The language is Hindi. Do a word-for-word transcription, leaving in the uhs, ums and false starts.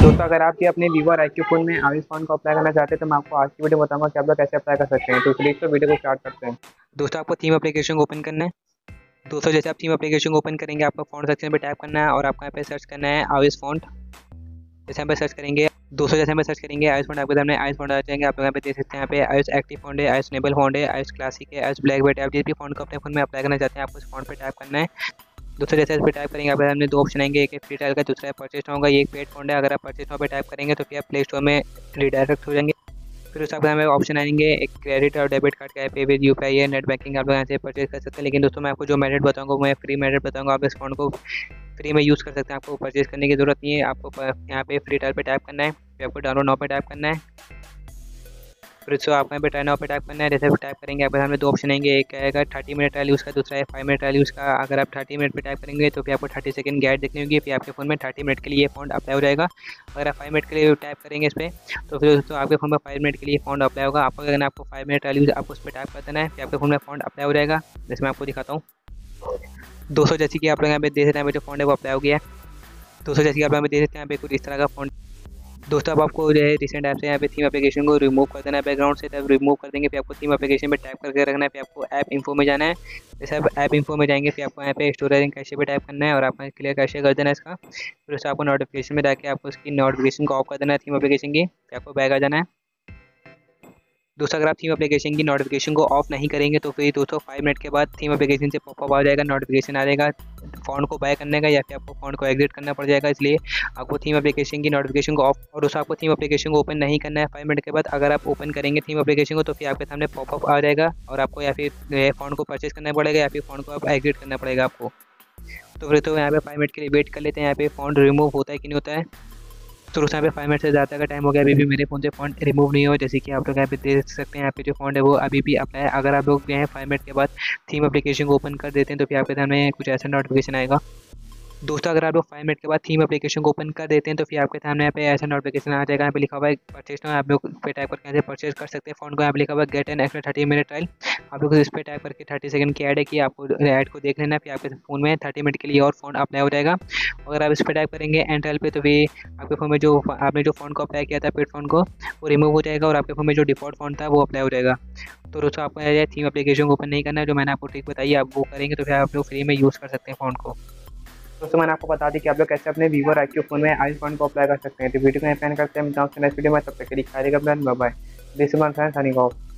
दोस्तों अगर आप भी अपने वीवो और एक्यू फ़ोन में आयुष फ़ोन को अप्लाई करना चाहते हैं तो मैं आपको आज की वीडियो बताऊंगा कि आप लोग कैसे अप्लाई कर सकते हैं। तो चलिए तो वीडियो को स्टार्ट करते हैं। दोस्तों आपको थीम एप्लीकेशन को ओपन करना है। दोस्तों जैसे आप थीम एप्लीकेशन को ओपन करेंगे आपको फ़ॉन्ट सेक्शन पे टाइप करना है और आपको यहाँ पे सर्च करना है आयुष फ़ॉन्ट। जैसे यहाँ पे सर्च करेंगे दोस्तों जैसे हमें सर्च करेंगे आयुष फ़ॉन्ट आपके सामने आयुष फ़ॉन्ट आ जाएंगे। आप लोग यहाँ पे देख सकते हैं यहाँ पे आयुष एक्टिव फ़ॉन्ट है, आयुष नेबल फ़ॉन्ट है, आयुष क्लासिक है, आयुष ब्लैक बेट है। आप जिस भी फ़ॉन्ट को अपने फ़ोन में अप्लाई करना चाहते हैं आपको उस फ़ॉन्ट पे टाइप करना है। दूसरे जैसे इस पर टाइप करेंगे आपके सामने दो ऑप्शन आएंगे, एक है फ्री ट्रायल का, दूसरा है परचेज होगा। ये एक पेड फंड है, अगर आप परचेज पे टाइप करेंगे तो फिर आप प्ले स्टोर में रिडायरेक्ट हो जाएंगे। फिर उसके हमें ऑप्शन आएंगे एक क्रेडिट और डेबिट कार्ड का है, पे विद यूपीआई है, नेट बैंकिंग आप लोग यहाँ से परचेज कर सकते हैं। लेकिन दोस्तों मैं आपको जो मेथड बताऊंगा मैं फ्री मेथड बताऊंगा, आप इस फंड को फ्री में यूज़ कर सकते हैं, आपको परचेज करने की जरूरत नहीं है। आपको यहाँ पे फ्री ट्रायल पे टाइप करना है, फिर आपको डाउनलोड नाउ पे टाइप करना है। फिर उसको आपको यहाँ पे ट्राई नाउ पे टाइप करना है। जैसे टाइप करेंगे आपके सामने दो ऑप्शन आएंगे, एक आएगा थर्टी मिनट ट्रायल यूज़ का, दूसरा है फाइव मिनट ट्रायल यूज़ का। अगर आप थर्टी मिनट पे टाइप करेंगे तो फिर आपको थर्टी सेकंड गैड देखनी होगी, फिर आपके फ़ोन में थर्टी मिनट के लिए फॉन्ट अप्लाई हो जाएगा। अगर आप फाइव मिनट के लिए टाइप करेंगे इस पर तो फिर दोस्तों आपके फ़ोन में फाइव मिनट के लिए फॉन्ट अप्लाई होगा। आपको अगर आपको फाइव मिनट ट्रायल यूज़ आपको उस पर टाइप कर देना है, फिर आपके फ़ोन में फॉन्ट अप्लाई हो जाएगा। जैसे मैं आपको दिखाता हूँ दोस्तों, जैसे कि आप लोग यहाँ पे देख सकते हैं जो फॉन्ट है वो अप्लाई हो गया है। दोस्तों जैसे कि आप यहाँ पे देख सकते हैं यहाँ पे कुछ इस तरह का फॉन्ट। दोस्तों अब आपको जो है रिसेंट ऐप से यहाँ पे थीम एप्लीकेशन को रिमूव कर देना है बैकग्राउंड से। तब रिमूव कर देंगे फिर आपको थीम एप्लीकेशन पे टाइप करके रखना है, फिर आपको ऐप इन्फो में जाना है। जैसे आप ऐप इन्फो में जाएंगे फिर आपको यहाँ पे स्टोरेज एंड कैशे पे टाइप करना है और आपको क्लियर कैशे कर देना है इसका। फिर उससे आपको नोटिफिकेशन में जाके आपको उसकी नोटिफिकेशन को ऑफ कर देना है थीम एप्लीकेशन की, फिर आपको बैक आ जाना है। दोस्तों अगर आप थीम एप्लीकेशन की नोटिफिकेशन को ऑफ नहीं करेंगे तो फिर दोस्तों फाइव मिनट के बाद थीम एप्लीकेशन से पॉपअप आ जाएगा, नोटिफिकेशन आ जाएगा फ़ोन को बाय करने का या फिर आपको फ़ोन को एग्जिट करना पड़ जाएगा। इसलिए आपको थीम एप्लीकेशन की नोटिफिकेशन को ऑफ और दोस्तों आपको थीम एप्लीकेशन को ओपन नहीं करना है फाइव मिनट के बाद। अगर आप ओपन करेंगे थीम एप्लीकेशन को तो फिर आपके सामने पॉपअप आ जाएगा और आपको या फिर फ़ोन को परचेज करना पड़ेगा या फिर फ़ोन को आप एग्जिट करना पड़ेगा आपको। तो फिर तो यहाँ पे फाइव मिनट के लिए वेट कर लेते हैं, यहाँ पे फ़ोन रिमूव होता है कि नहीं होता है। तो उस यहाँ पे फाइव मिनट से ज़्यादा का टाइम हो गया, अभी भी मेरे फ़ोन से फ़ॉन्ट रिमूव नहीं हो। जैसे कि आप लोग यहाँ पे देख सकते हैं यहाँ पे जो फ़ॉन्ट है वो अभी भी अप्लाई है। अगर आप लोग जो है फाइव मिनट के बाद थीम एप्लीकेशन को ओपन कर देते हैं तो फिर आपके सामने कुछ ऐसा नोटिफिकेशन आएगा। दोस्तों अगर आप लोग फाइव मिनट के बाद थीम एप्लीकेशन को ओपन कर देते हैं तो फिर आपके सामने यहाँ पे ऐसा नोटिफिकेशन आ जाएगा, यहाँ पे लिखा हुआ है परचेज नाउ। आप लोग पे टाइप करके यहाँ से परचेज कर सकते हैं फ़ोन को। यहाँ पे लिखा हुआ है get an extra thirty minute trial. आप लोग इस पर टाइप करके थर्टी सेकंड की ऐड है कि आपको ऐड को देख लेना, फिर आपके फ़ोन में थर्टी मिनट के लिए और फ़ोन अप्लाई हो जाएगा। अगर आप इस पर टाइप करेंगे एंड ट्रायल पे तो फिर आपके फ़ोन में जो आपने जो फ़ोन को अप्लाई किया था पेड फ़ोन को वो रिमूव हो जाएगा और आपके फ़ोन में जो डिफ़ॉल्ट फ़ोन था वो अप्लाई हो जाएगा। तो दोस्तों आपको थीम एप्लीकेशन को ओपन नहीं करना है, जो मैंने आपको ट्रिक बताई आप वो करेंगे तो फिर आप लोग फ्री में यूज़ कर सकते हैं फ़ोन को। दोस्तों मैंने आपको बता दी कि आप लोग कैसे अपने वीवो और एक्यू फ़ोन में आयुष फ़ोन को अप्लाई कर सकते हैं। तो वीडियो को यहाँ पे एंड करते हैं, मिलता हूँ नेक्स्ट वीडियो में, तब तक के लिए खाएगा। Bye bye. This is my friend signing of.